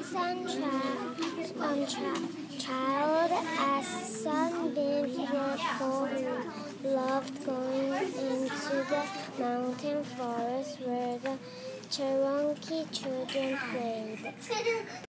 child as sunbeam for who loved going into the mountain forest where the Cherokee children played.